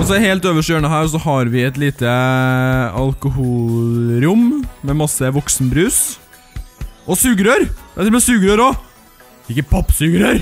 Og så helt øverst i hjørnet her så har vi et lite alkoholrom med masse voksenbrus. Og sugerør! Det er til og med sugerør også. Ikke pappsugerør.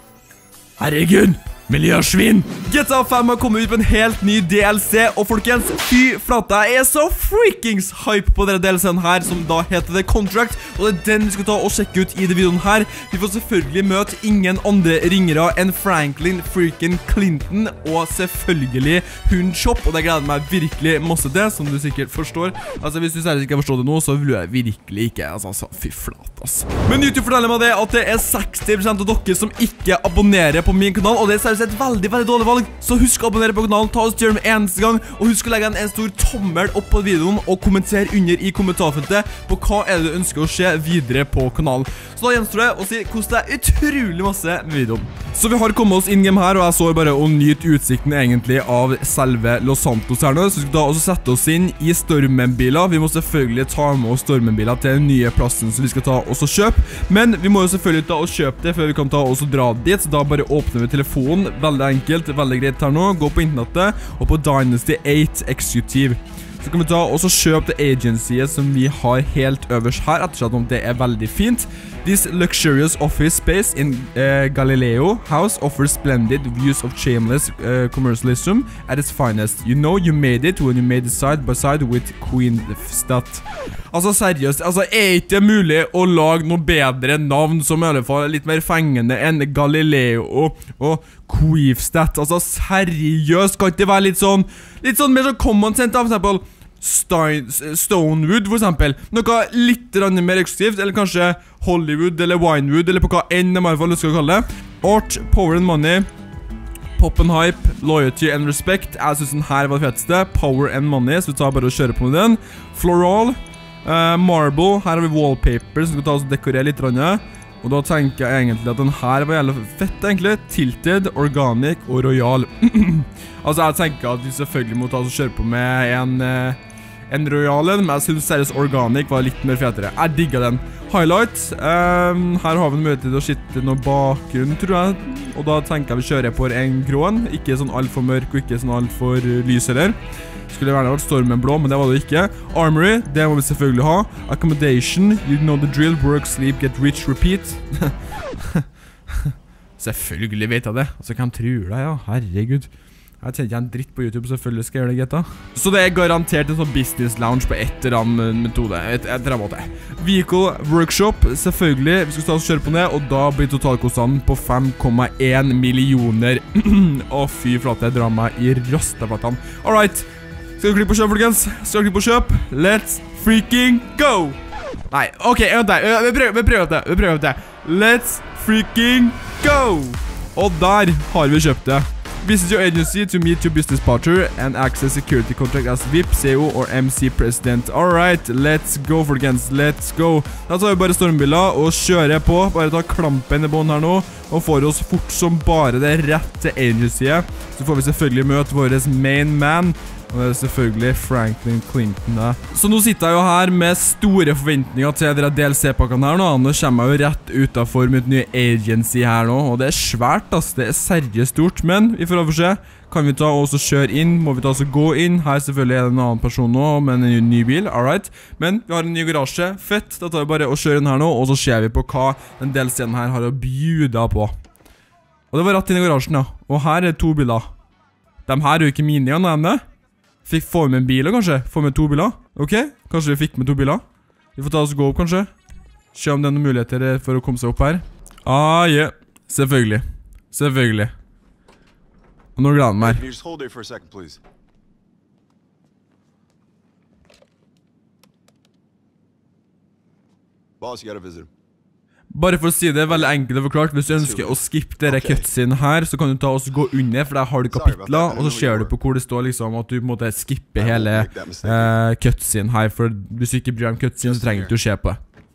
Herregud, miljøsvin. GTA 5 har kommet ut på en helt ny DLC, og folkens, fy flate, jeg er så freakings hype på denne DLCen her, som da heter The Contract, og det er den vi skal ta og sjekke ut i denne videoen her. Vi får selvfølgelig møte ingen andre ringere enn Franklin freaking Clinton, og selvfølgelig hun Chop, og det gleder meg virkelig masse til, som du sikkert forstår. Altså, hvis du seriøst ikke forstår det nå, så vil jeg virkelig ikke, altså, fy flate, ass. Men YouTube forteller meg det at det er 60% av dere som ikke abonnerer på min kanal, og det er seriøst et veldig, veldig dårlig valg. Så husk å abonnere på kanalen, ta oss til med eneste gang, og husk å legge en stor tommel opp på videoen, og kommentere under i kommentarfeltet på hva er det du ønsker å se videre på kanalen. Så da gjenstår det å si kos deg utrolig masse med videoen. Så vi har kommet oss in-game her, og jeg så bare å nyte utsikten egentlig av selve Los Santos her nå. Så vi skal da også sette oss inn i Stormen-biler. Vi må selvfølgelig ta med oss Stormen-biler til den nye plassen som vi skal ta oss og kjøpe. Men vi må jo selvfølgelig ta og kjøpe det før vi kan ta oss og dra dit, så da bare åpner vi telefonen. Veldig enkelt, veldig greit her nå. Gå på internettet og på Dynasty 8 Executive. Så kan vi ta og så kjøpe det agencyet som vi har helt øverst her, ettersom om det er veldig fint. This luxurious office space in Galileo House offers splendid views of shameless commercialism at its finest. You know you made it when you made it side by side with Queenstadt. Altså seriøst, altså er ikke mulig å lage noe bedre navn som i alle fall er litt mer fengende enn Galileo og Queenstadt. Altså seriøst, kan ikke det være litt sånn mer sånn common sense, for eksempel Stonewood for eksempel. Noe litt mer eksklusivt, eller kanskje Hollywood eller Winewood, eller på hva enn de i hvert fall skal kalle det. Art, power and money, pop and hype, loyalty and respect. Jeg synes den her var det feteste. Power and money, så vi tar bare og kjører på med den. Floral, marble, her har vi wallpaper som skal ta oss og dekorere litt. Og da tenker jeg egentlig at den her var jævlig fett egentlig. Tilted, organic og royal. Altså jeg tenker at vi selvfølgelig må ta oss og kjøre på med en royal, men jeg synes seriøst organic var litt mer fetere. Jeg digger den. Highlight, her har vi en mulighet til å skitte noe bakgrunn, tror jeg. Og da tenker jeg vi kjører på en grå, ikke sånn alt for mørk og ikke sånn alt for lys heller. Skulle gjerne vært stormen blå, men det var det ikke. Armory, det må vi selvfølgelig ha. Accommodation, you know the drill, work, sleep, get rich, repeat. Selvfølgelig vet jeg det. Altså, hvem tror deg, ja? Herregud. Jeg tjener ikke en dritt på YouTube, selvfølgelig skal jeg gjøre det, getta. Så det er garantert en sånn business lounge på et eller annet metode. Et eller annet måte. Vehicle workshop, selvfølgelig. Vi skal ta oss og kjøre på det, og da blir totalkostnaden på 5,1 millioner. Å, fy flate, jeg drar meg i rastaflatene. Alright. Skal du klikke på kjøp, folkens? Skal du klikke på kjøp? Let's freaking go! Nei, ok, vi prøver det. Let's freaking go! Og der har vi kjøpt det. Visit your agency to meet your business partner and access security contract as VIP, CEO or MC president. Alright, let's go, folkens. Let's go. Da tar vi bare stormbiler og kjører på. Bare ta klampen i bånd her nå og får oss fort som bare det rett til agencyet. Så får vi selvfølgelig møte vår main man. Og det er selvfølgelig Franklin Clinton da. Så nå sitter jeg jo her med store forventninger til dere DLC-pakkene her nå. Nå kommer jeg jo rett utenfor mitt nye agency her nå. Og det er svært, ass. Det er seriøst stort. Men vi får se. Kan vi ta og også kjøre inn? Må vi ta og gå inn? Her selvfølgelig er det en annen person nå, med en ny bil. Alright. Men vi har en ny garasje. Fett. Da tar vi bare og kjører inn her nå. Og så ser vi på hva den DLC-en her har å bjuda på. Og det var rett inn i garasjen, ja. Og her er 2 biler. De her er jo ikke mine igjen, er de det? Får vi med en bil, kanskje? Får vi med 2 biler? Ok, kanskje vi fikk med 2 biler? Vi får ta oss og gå opp, kanskje? Se om det er noen muligheter for å komme seg opp her. Ah, yeah. Selvfølgelig. Selvfølgelig. Og nå gleder jeg meg. Just hold there for a second, please. Boss, you gotta visit him. Bare for å si det, veldig enkelt og forklart. Hvis du ønsker å skippe dere cutscene her, så kan du ta og gå under, for der har du kapitler, og så ser du på hvor det står liksom at du måtte skippe hele cutscene her, for hvis du ikke bryr deg om cutscene, så trenger du ikke å se på det.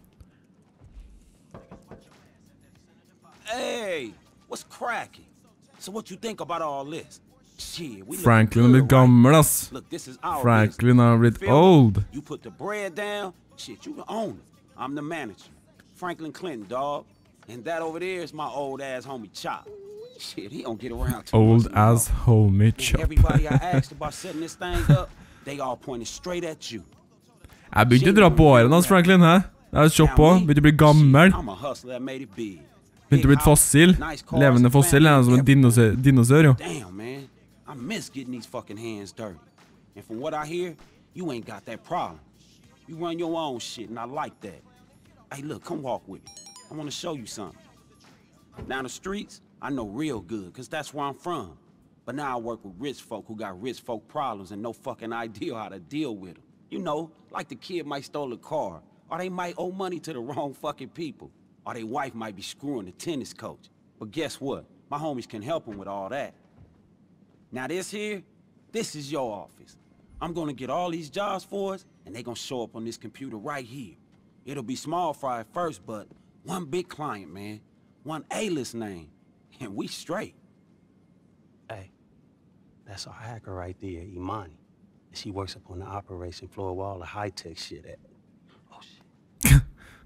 Hey, what's cracking? So what you think about all this? Franklin er blitt gammel, ass. Franklin er blitt old. You put the bread down, shit, you can own it. I'm the manager. Franklin Clinton, dog. And that over there is my old ass homie Chop. Shit, he don't get around too Old much no as homie more. chop. Everybody I asked about setting this thing up, they all pointed straight at you. Jeg begynte å dra på årene hans, Franklin, hæ? Det er et chop på, begynte å bli gammel. I'm a hustler that made it big. Begynte å bli et fossil. Levende fossil, som en dinosaur, jo. Damn, man. I miss getting these fucking hands dirty. And from what I hear, you ain't got that problem. You run your own shit, and I like that. Hey, look, come walk with me. I want to show you something. Down the streets, I know real good, because that's where I'm from. But now I work with rich folk who got rich folk problems and no fucking idea how to deal with them. You know, like the kid might stole a car, or they might owe money to the wrong fucking people, or their wife might be screwing the tennis coach. But guess what? My homies can help them with all that. Now this here, this is your office. I'm gonna get all these jobs for us, and they gonna show up on this computer right here. It'll be small fry at first, but one big client, man. One A-list name, and we straight. Hey, that's our hacker right there, Imani. She works up on the operation floor where all the high-tech shit at. Oh, shit.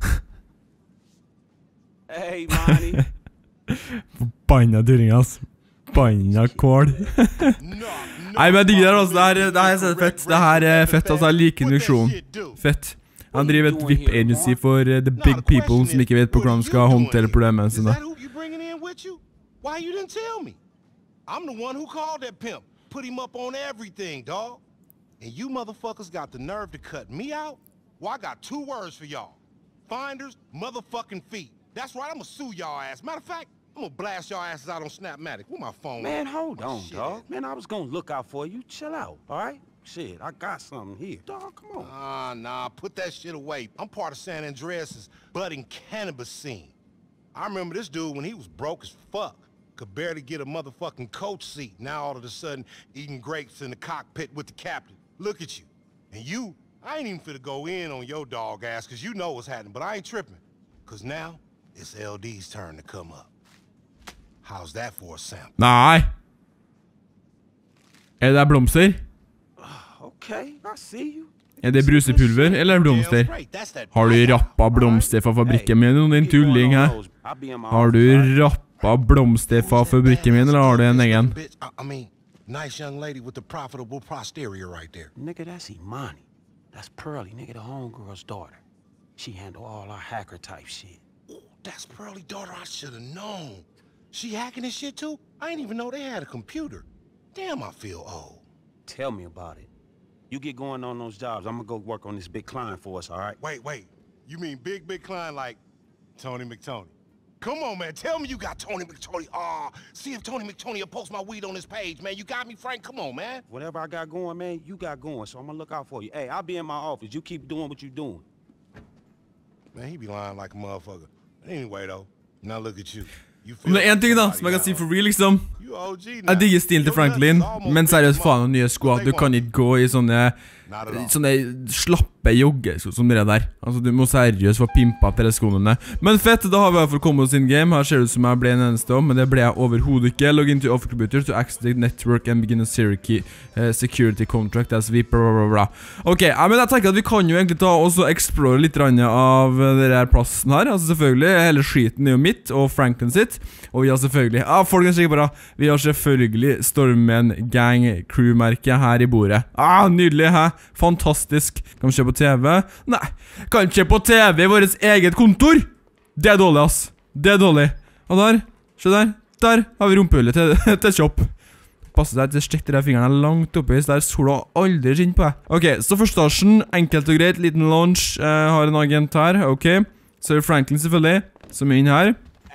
Hey, Imani. Banna during, ass. Banna kål. Nei, men jeg digger det, altså. Det her er fett. Det her er fett, altså. Jeg liker induksjon. Fett. Han driver et VIP-agency for the big people som ikke vet på hvordan de skal håndtere problemene sine. Why you didn't tell me? I'm the one who called that pimp. Put him up on everything, dog. And you motherfuckers got the nerve to cut me out? Well, I got two words for y'all. Finders, motherfucking feet. That's right, I'ma sue y'all ass. Matter of fact, I'm gonna blast y'all asses out on Snapmatic. Where my phone? Man, hold on, dog. Man, I was gonna look out for you. Chill out, all right? Shit, I got something here. Dog, come on. Nah, put that shit away. I'm part of San Andreas' budding cannabis scene. I remember this dude when he was broke as fuck. Could barely get a motherfucking coach seat. Now all of a sudden, eating grapes in the cockpit with the captain. Look at you. And you, I ain't even finna go in on your dog ass, cause you know what's happening, but I ain't tripping. Cause now, it's LD's turn to come up. How's that for a sample? Nei. Er det blomster? Okay, I see you. Er det brusepulver eller blomster? Har du rappa blomster fra fabrikken min, din tulling, hæ? Har du rappa blomster fra fabrikken min, eller har du en egen? I mean, nice young lady with the profitable posterior right there. Nigga, that's Imani. That's Pearly, nigga, the homegirl's daughter. She handle all our hacker type shit. Ooh, that's Pearly daughter, I should have known. She hacking this shit too? I didn't even know they had a computer. Damn, I feel old. Tell me about it. You get going on those jobs. I'm gonna go work on this big client for us, all right? Wait. You mean big client like Tony McTony? Come on, man. Tell me you got Tony McTony. See if Tony McTony will post my weed on his page, man. You got me, Frank? Come on, man. Whatever I got going, man, you got going. So I'm gonna look out for you. Hey, I'll be in my office. You keep doing what you're doing. Man, he be lying like a motherfucker. Anyway, though, now look at you. Om det er en ting da, som jeg kan si for real, liksom. Jeg digger stilen til Franklin, men seriøst faen og nye sko. Du kan ikke gå i sånne slappe joggesko som det der. Altså, du må seriøst få pimpa til de skoene. Men fett, da har vi i hvert fall kommet oss in game. Her ser det ut som jeg ble en eneste om, men det ble jeg overhodet ikke. Log into offer computer to access the network and begin a security contract as we bla. Ok, men jeg tenker at vi kan jo egentlig ta og explore litt av denne plassen her. Altså selvfølgelig, hele skiten er jo mitt og Franklin sitt. Og vi har selvfølgelig, folkens, ikke bare, vi har selvfølgelig Stormen Gang Crew-merket her i bordet. Nydelig, hæ? Fantastisk. Kan vi se på TV? Nei, kan ikke se på TV i vårt eget kontor. Det er dårlig, ass. Det er dårlig. Og der, se der. Der har vi rumpehullet til Chop. Passer deg til å stikke de fingrene langt oppi, så der sola aldri skinner på deg. Ok, så førstasjen, enkelt og greit, liten launch, har en agent her, ok. Så er det Franklin selvfølgelig, som er inn her.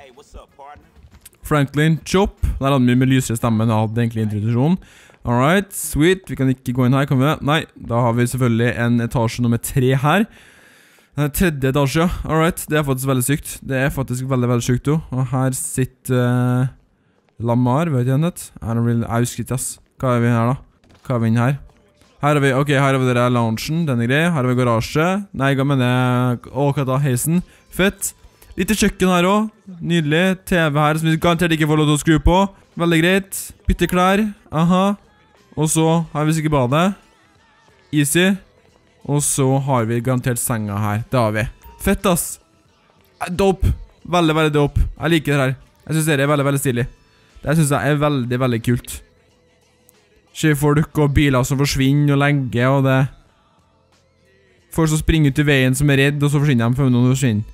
Franklin, Chop. Der hadde vi med lysere stemmen, jeg hadde egentlig introduksjon. Alright, sweet. Vi kan ikke gå inn her, kan vi det? Nei, da har vi selvfølgelig en etasje nummer 3 her. Tredje etasje, alright. Det er faktisk veldig sykt. Det er faktisk veldig, veldig sykt jo. Og her sitter Lamar, vet jeg hennet. Jeg husker ikke, ass. Hva er vi her da? Hva er vi inn her? Her har vi, ok, her har vi dere loungen, denne greie. Her har vi garasje. Nei, hva mener jeg? Hva da? Heisen. Fett. Litt kjøkken her også. Nydelig. TV her som vi garantert ikke får lov til å skru på. Veldig greit. Bytte klær. Aha. Og så har vi sikkert badet. Easy. Og så har vi garantert senga her. Det har vi. Fett, ass. Dope. Veldig, veldig dope. Jeg liker det her. Jeg synes det er veldig, veldig stilig. Det synes jeg veldig, veldig kult. Se folk og biler som forsvinner og legger, og det... Folk som springer ut i veien som redd, og så forsvinner de før noen forsvinner.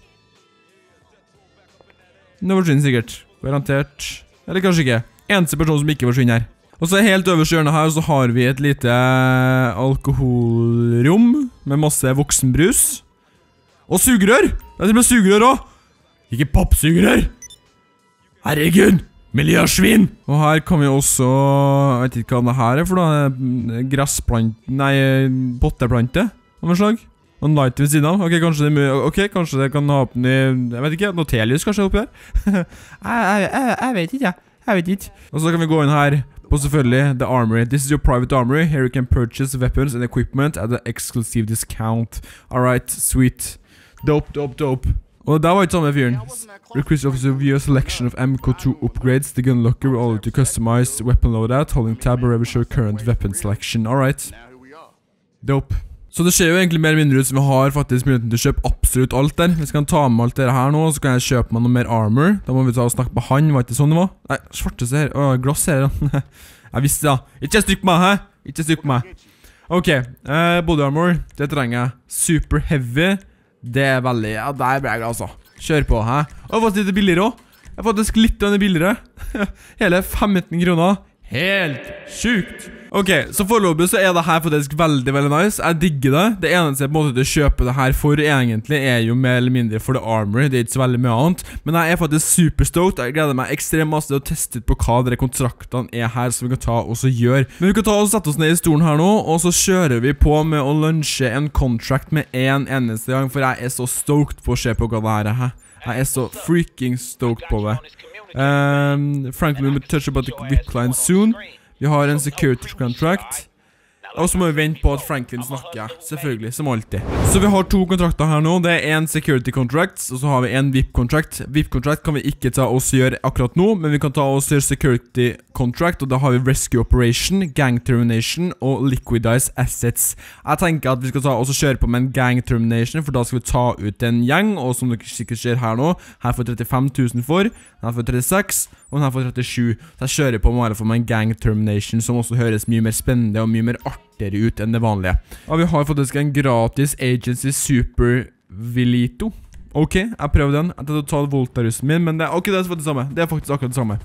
Nå forsvinner sikkert. Garantert. Eller kanskje ikke. Eneste person som ikke forsvinner her. Og så helt øverst hjørnet her så har vi et lite alkoholrom med masse voksenbrus. Og sugerør! Det er til og med sugerør også! Ikke pappsugerør! Herregud! Miljøsvin! Og her kan vi også... Jeg vet ikke hva det her er for noe. Gressplante... Nei, potteplante. Av en slag. Og en lighter ved siden av. Ok, kanskje det kan ha opp den i... Jeg vet ikke, noe telys kanskje oppi her? Jeg vet ikke. Og så kan vi gå inn her på selvfølgelig The Armory. This is your private armory. Here you can purchase weapons and equipment at an exclusive discount. Alright, sweet. Dope. Og det var ikke samme fyren. Request officer view a selection of MK2 upgrades. The gun locker will allow you to customize weapon loadout, holding tab or reverse your current weapon selection. Alright. Dope. Så det skjer jo egentlig mer eller mindre ut som vi har faktisk muligheten til å kjøpe absolutt alt der. Hvis jeg kan ta med alt det her nå, så kan jeg kjøpe meg noe mer armor. Da må vi ta og snakke på han, var ikke sånn det var? Nei, svarte ser, glass her. Jeg visste det da. Ikke stykk på meg, hæ? Ikke stykk på meg. Ok, body armor, det trenger jeg. Super heavy, det er veldig, ja, der ble jeg glad altså. Kjør på, hæ? Og faktisk litt billigere også. Jeg har faktisk litt billigere. Hele 15 kroner. Helt sjukt. Ok, så foreløpig så er det her faktisk veldig, veldig nice. Jeg digger det. Det eneste jeg på en måte til å kjøpe det her for egentlig er jo mer eller mindre for The Armory. Det er ikke så veldig mye annet. Men jeg er faktisk superstoked. Jeg gleder meg ekstremt masse til å teste ut på hva dere kontraktene er her som vi kan ta og så gjøre. Men vi kan ta og sette oss ned i stolen her nå, og så kjører vi på med å lunsje en contract med en eneste gang, for jeg er så stoked på å se på hva det her er. Jeg er så freaking stoked på det. Franklin will touch about the VIP client soon. Vi har en security contract. Og så må vi vente på at Franklin snakker, selvfølgelig, som alltid. Så vi har 2 kontrakter her nå. Det er en security contract, og så har vi en VIP-contract. VIP-contract kan vi ikke ta oss gjøre akkurat nå, men vi kan ta oss gjøre security contract, og da har vi rescue operation, gang termination og liquidize assets. Jeg tenker at vi skal ta oss og kjøre på med en gang termination, for da skal vi ta ut en gjeng, og som dere sikkert ser her nå, her får 35 000 for, her får 36, og her får 37. Så jeg kjører på med en gang termination, som også høres mye mer spennende og mye mer artigere ut enn det vanlige. Og vi har faktisk en gratis Agency Super Vilito. Ok, jeg prøver den. Jeg tar totalt voltarusen min, men det er, ok, det er faktisk det samme. Det er faktisk akkurat det samme.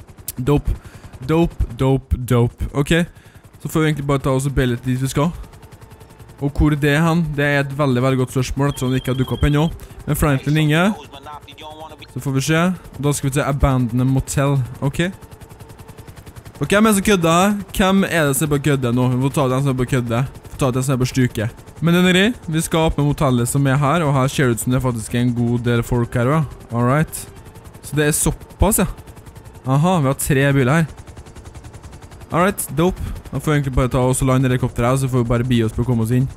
Dope. Ok, så får vi egentlig bare ta oss og be litt dit vi skal. Og hvor det er han? Det er et veldig, veldig godt spørsmål, som ikke har dukket opp ennå. Men Franklin ringer. Så får vi se. Og da skal vi til Abandon Motel. Ok. Og hvem er det som kødder her? Hvem er det som er på kødde nå? Vi får ta den som er på kødde. Vi får ta den som er på stuke. Men den er grei. Vi skal åpne motellet som er her, og her ser det ut som det er faktisk en god del folk her også. Alright. Så det er såpass, ja. Aha, vi har 3 biler her. Alright, dope. Da får vi egentlig bare ta oss og lande helikopter her, så får vi bare bi oss på å komme oss inn.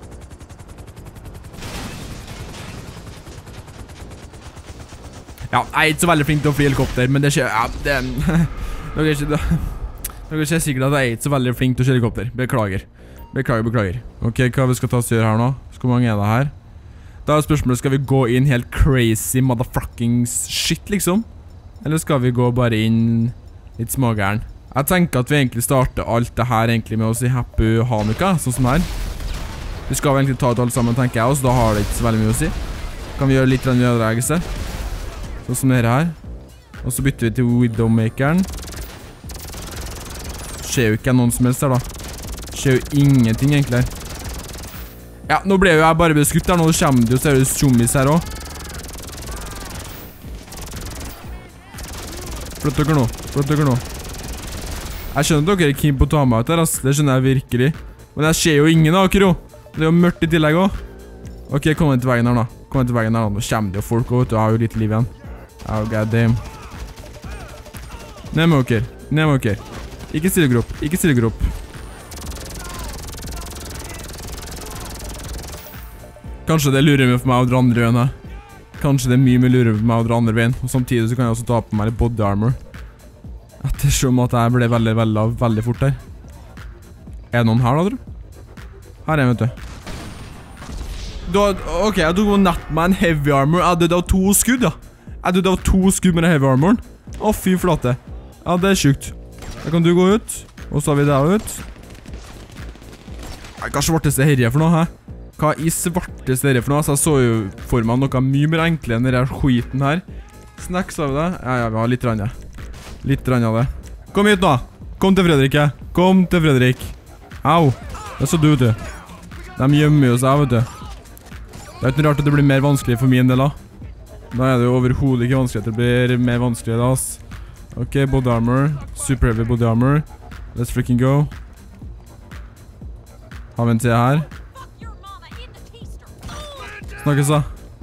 Ja, jeg er ikke så veldig flink til å fly helikopter, men det skjer, ja, det Dere ser sikkert at jeg er ikke så veldig flink til å kjøre helikopter. Beklager. Ok, hva vi skal ta oss og gjøre her nå? Hvor mange er det her? Da er spørsmålet, skal vi gå inn helt crazy motherfucking shit, liksom? Eller skal vi gå bare inn litt smågæren? Jeg tenker at vi egentlig starter alt det her egentlig med å si Happy Hanukkah, sånn som her. Vi skal egentlig ta ut alt sammen, tenker jeg, så da har det ikke så veldig mye å si. Kan vi gjøre litt av en ødeleggelse? Sånn som dette her. Og så bytter vi til Widowmakeren. Skjer jo ikke noen som helst her da. Skjer jo ingenting egentlig her. Ja, nå ble jo jeg bare beskutt her. Nå kommer det jo seriøst zombies her også. Flytt dere nå. Jeg skjønner at dere er keen på å ta meg ut her, ass. Det skjønner jeg virkelig. Men det skjer jo ingen av dere jo. Det er jo mørkt i tillegg også. Ok, kom til veien her da. Nå kommer det jo folk også, vet du. Jeg har jo litt liv igjen. Oh, god damn. Ned med dere. Ikke stille opp. Kanskje det lurer meg for meg å dra andre veien her. Kanskje det er mye lurer for meg å dra andre veien. Og samtidig så kan jeg også ta på meg litt body armor. Ettersom at jeg ble veldig fort her. Er det noen her da, tror? Her er jeg, vet du. Ok, jeg tok nett med en heavy armor. Jeg døde av 2 skudd, ja. Jeg døde av 2 skudd med den heavy armoren. Å, fy flate. Ja, det er sykt. Da kan du gå ut. Og så har vi deg ut. Hva svarteste herre for noe, hæ? Hva i svarteste herre for noe? Altså, jeg så jo for meg noe mye mer enkelt enn denne skiten her. Snacks av det? Ja, vi har litt rann, ja. Litt rann av det. Kom hit nå. Kom til Fredrik, ja. Kom til Fredrik. Au. Det så du, vet du. De gjemmer jo seg, vet du. Det er ikke rart at det blir mer vanskelig for min del, da. Da er det jo overhodet ikke vanskelig at det blir mer vanskelig, da, ass. Ok, body armor. Super heavy body armor. Let's freaking go. Har vi en til her? Snakkes da.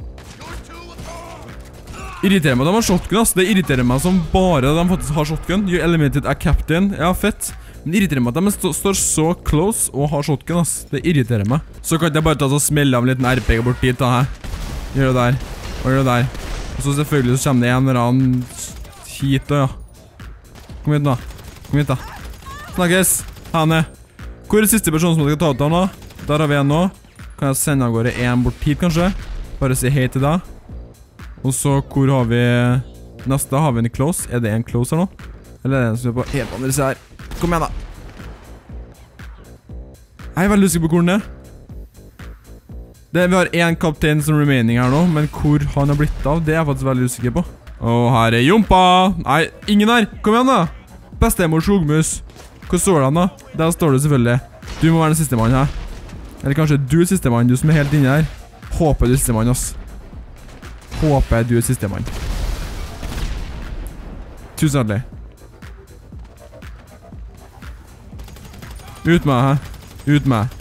Irriterer meg at de har shotgun, ass. Det irriterer meg som bare de faktisk har shotgun. You eliminated a captain. Ja, fett. Men det irriterer meg at de står så close og har shotgun, ass. Det irriterer meg. Så kan jeg bare ta og smelle av en liten RPG bort dit, da, her. Gjør det der. Og gjør det der. Og så selvfølgelig så kommer det en eller annen hit, da, ja. Kom hit, da. Kom hit, da. Snakkes. Hane. Hvor er siste person som skal ta ut av nå? Der har vi en nå. Kan jeg sende av gårde en bort hit, kanskje? Bare si hei til deg. Og så, hvor har vi... Neste har vi en close. Er det en close her nå? Eller er det en som er på helt andre siden her? Kom igjen, da. Jeg er veldig usikker på hvor den er. Vi har en kaptein som remaining her nå, men hvor han har blitt av, det er jeg faktisk veldig usikker på. Og her er Jompa. Nei, ingen her. Kom igjen, da. Bestemor Slogmus. Hvor står han, da? Der står du selvfølgelig. Du må være den siste mann her. Eller kanskje du er siste mann, du som er helt inne her. Håper du er siste mann, ass. Håper du er siste mann. Tusen hjertelig. Ut med, hæ? Ut med.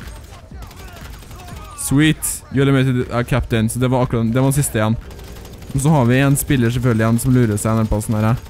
Sweet. You eliminated a captain. Så det var akkurat, det var den siste igjen. Og så har vi en spiller selvfølgelig igjen som lurer seg denne plassen her.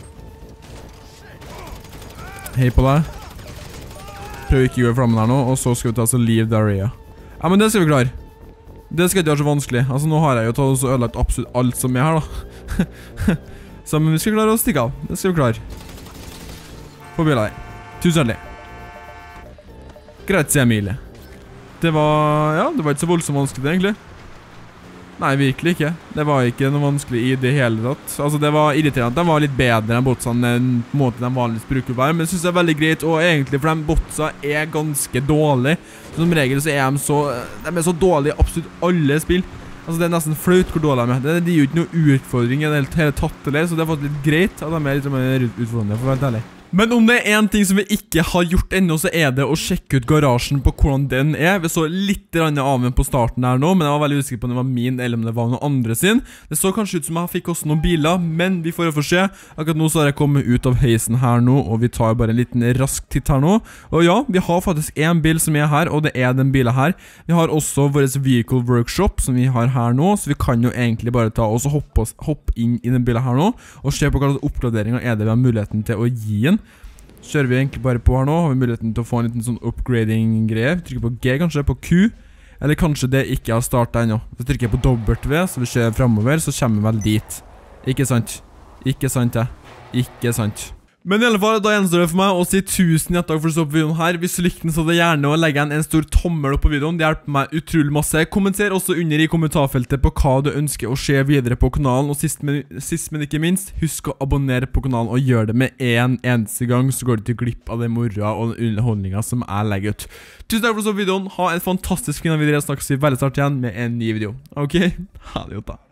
Hei på deg. Prøv ikke å gå i flammen her nå, og så skal vi ta så leave the area. Ja, men det skal vi klare. Det skal ikke være så vanskelig. Altså, nå har jeg jo tatt og ødelagt absolutt alt som er her, da. Så men vi skal klare å stikke av. Det skal vi klare. Få bila deg. Tusen hjertelig. Greit, sier Emilie. Det var, ja, det var ikke så voldsomt vanskelig, egentlig. Nei, virkelig ikke. Det var ikke noe vanskelig i det hele tatt. Altså, det var irriterende. De var litt bedre enn botsene enn måten de vanligvis bruker å være. Men jeg synes det er veldig greit, og egentlig, for de botsa er ganske dårlige. Som regel så er de så dårlige i absolutt alle spill. Altså, det er nesten flaut hvor dårlige de er. Det gir jo ikke noe utfordring i det hele tatt, eller, så det er faktisk litt greit at de er litt mer utfordrende, for å være helt ærlig. Men om det er en ting som vi ikke har gjort ennå, så er det å sjekke ut garasjen på hvordan den er. Vi så litt av den på starten her nå, men jeg var veldig usikker på om det var min eller om det var noen andre sin. Det så kanskje ut som jeg fikk også noen biler, men vi får få se. Akkurat nå så har jeg kommet ut av heisen her nå, og vi tar bare en liten rask titt her nå. Og ja, vi har faktisk en bil som er her, og det er den bilen her. Vi har også vår vehicle workshop som vi har her nå, så vi kan jo egentlig bare ta og hoppe inn i den bilen her nå, og se på hva slags oppgraderinger er det vi har muligheten til å gi den. Kjører vi egentlig bare på her nå, har vi muligheten til å få en liten sånn upgrading-greie. Vi trykker på G kanskje, på Q, eller kanskje det ikke har startet ennå. Så trykker jeg på W, så vi kjører fremover, så kommer vi vel dit. Ikke sant? Ikke sant, ja. Ikke sant. Men i alle fall, da gjenstår det for meg å si tusen hjertelig for å stå på videoen her. Hvis du likte den, så er det gjerne å legge en stor tommel opp på videoen. Det hjelper meg utrolig masse. Kommenter også under i kommentarfeltet på hva du ønsker å se videre på kanalen. Og sist, men ikke minst, husk å abonnere på kanalen og gjør det med en eneste gang, så går du til glipp av den moroa og den underholdningen som jeg legger ut. Tusen takk for å stå på videoen. Ha en fantastisk fin video. Jeg snakkes vi veldig snart igjen med en ny video. Ok? Ha det godt da.